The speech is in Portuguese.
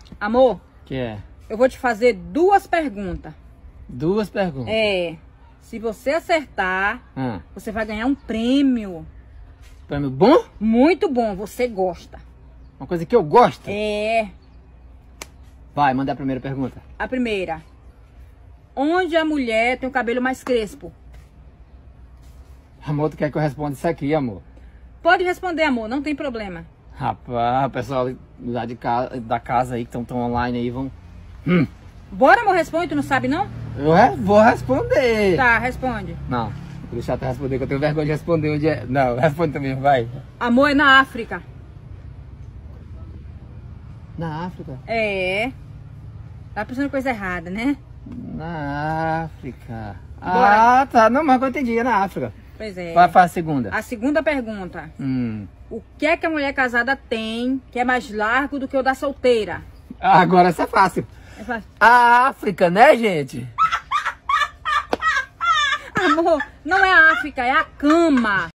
Amor, Que é? eu vou te fazer 2 perguntas. 2 perguntas. Se você acertar, Ah, você vai ganhar um prêmio. prêmio bom? Muito bom, você gosta. Uma coisa que eu gosto? Vai, manda a primeira pergunta. A primeira. Onde a mulher tem o cabelo mais crespo? Amor, tu quer que eu responda isso aqui, amor? Pode responder, amor, não tem problema. Rapaz, o pessoal lá da casa aí que estão online aí vão... Bora, amor, responde, tu não sabe não? Vou responder. Tá, responde. Não, vou deixar tu responder, que eu tenho vergonha de responder onde é. Não, responde também, vai. Amor, é na África. Na África? Tá pensando coisa errada, né? Na África. Bora. Ah, tá. Não, mas eu entendi, é na África. Pois é. Vai a segunda. A segunda pergunta. O O que é que a mulher casada tem que é mais largo do que o da solteira? Agora essa é fácil. É fácil. A África, né, gente? Amor, não é a África, é a cama.